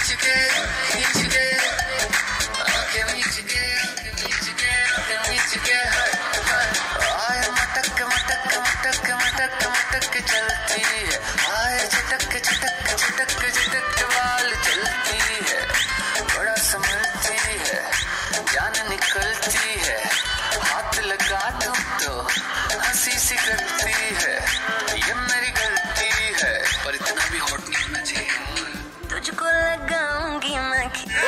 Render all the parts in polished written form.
चलती है, आए झटक झटक झटक झटक वाल चलती है, बड़ा संभलती है, जान निकलती है, हाथ लगा तुम तो हंसी सी करती है, ये मेरी गलती है, पर इतना भी हॉट नहीं होना चाहिए। तुझको लगाऊंगी मैं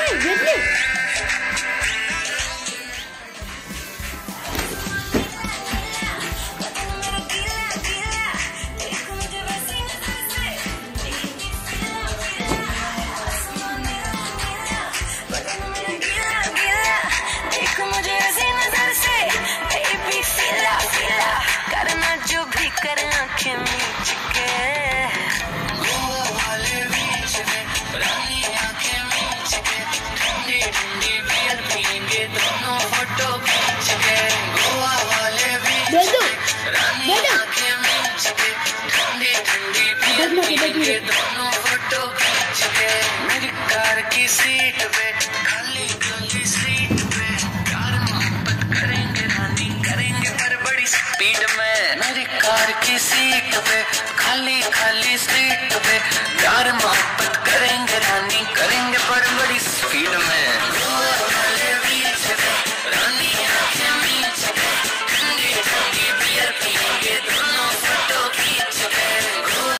कर आंखें मीच के गोवा वाले बीच में पुरानी आंखें मीच के ठंडी ठंडी बियर पियेंगे दोनों फोटो खींच के गोवा वाले बीच में पुरानी आंखें मीच के ठंडी ठंडी बियर पियेंगे दोनों फोटो खींच के मेरी कार की सीट पे खाली खाली सीट पे प्यार मोहब्बत करेंगे रानी करेंगे पर बड़ी स्पीड में मेरी कार की सीट पे खाली खाली सीट पे प्यार मोहब्बत करेंगे रानी करेंगे पर बड़ी स्पीड में।